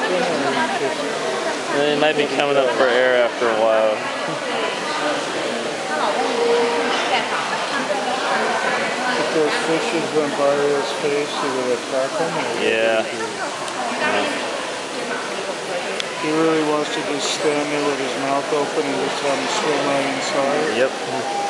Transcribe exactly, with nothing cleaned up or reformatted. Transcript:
open, or just... They might be coming up for air after a while. If those fishes went by his face, he would attack him? Or yeah. yeah. He really wants to just stand there with his mouth open and just have him swim right inside? Yep.